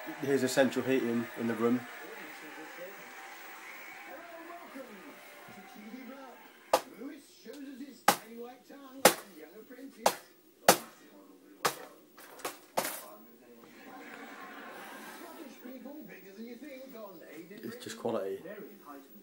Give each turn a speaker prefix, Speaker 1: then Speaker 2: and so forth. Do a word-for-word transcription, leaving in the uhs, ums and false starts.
Speaker 1: here's the central heating in the room. It's just quality.